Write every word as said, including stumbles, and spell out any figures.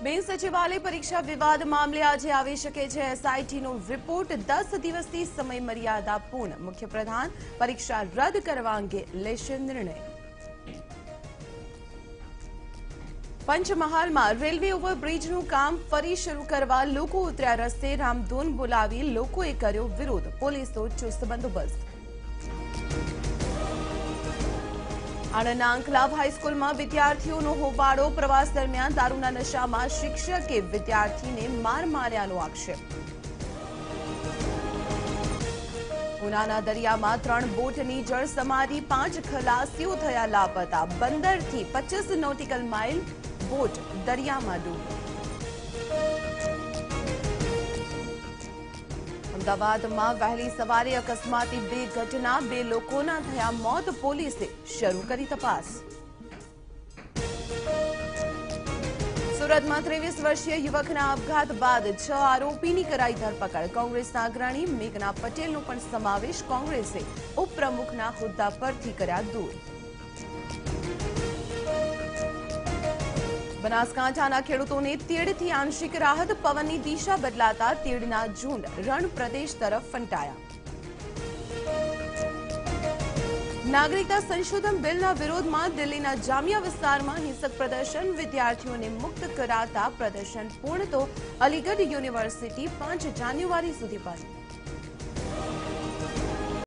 બિન સચિવાલય પરીક્ષા વિવાદ મામલે આજે આવી શકે છે એસઆઈટીનો રિપોર્ટ. દસ દિવસની સમય મર્યાદા પૂર્ણ. મુખ્યપ્રધાન પરીક્ષા રદ કરવા અંગે લેશે નિર્ણય. પંચમહાલમાં રેલવે ઓવરબ્રિજનું કામ ફરી શરૂ કરવા લોકો ઉતર્યા રસ્તે. રામધૂન બોલાવી લોકોએ કર્યો વિરોધ. પોલીસનો ચુસ્ત બંદોબસ્ત. આણંદના અંકલાવ હાઈસ્કૂલમાં વિદ્યાર્થીઓનો હોબાળો. પ્રવાસ દરમિયાન દારૂના નશામાં શિક્ષકે વિદ્યાર્થીને માર માર્યાનો આક્ષેપ. ઉનાના દરિયામાં ત્રણ બોટની જળસમાધિ. પાંચ ખલાસીઓ થયા લાપતા. બંદરથી પચીસ નોટિકલ માઇલ બોટ દરિયામાં ડૂબી. અમદાવાદમાં વહેલી સવારે અકસ્માતી બે ઘટના. બે લોકોના થયા મોત. પોલીસે શરૂ કરી તપાસ. સુરતમાં ત્રેવીસ વર્ષીય યુવકના આપઘાત બાદ છ આરોપીની કરાઈ ધરપકડ. કોંગ્રેસના અગ્રણી મેઘના પટેલનો પણ સમાવેશ. કોંગ્રેસે ઉપપ્રમુખના હોદ્દા પરથી કર્યા દૂર. બનાસકાંઠાના ખેડૂતોને તીડથી આંશિક રાહત. પવનની દિશા બદલાતા તીડના ઝુંડ રણ પ્રદેશ તરફ ફંટાયા. નાગરિકતા સંશોધન બિલના વિરોધમાં દિલ્હીના જામિયા વિસ્તારમાં હિંસક પ્રદર્શન. વિદ્યાર્થીઓને મુક્ત કરાતા પ્રદર્શન પૂર્ણ. તો અલીગઢ યુનિવર્સિટી પાંચ જાન્યુઆરી સુધી બંધ.